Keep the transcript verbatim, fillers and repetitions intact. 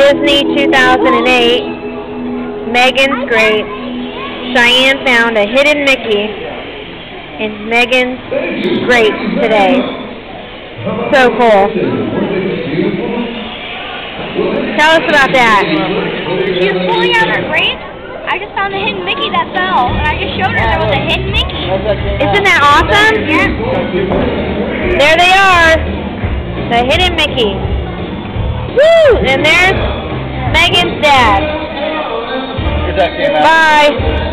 Disney two thousand eight. Megan's great. Cheyenne found a hidden Mickey. And Megan's great today. So cool. Tell us about that. She was pulling out her grapes. I just found a hidden Mickey that fell, and I just showed her there was a hidden Mickey. Isn't that awesome? Yeah. There they are. The hidden Mickey. Woo! And there's Megan's dad. Bye. Bye.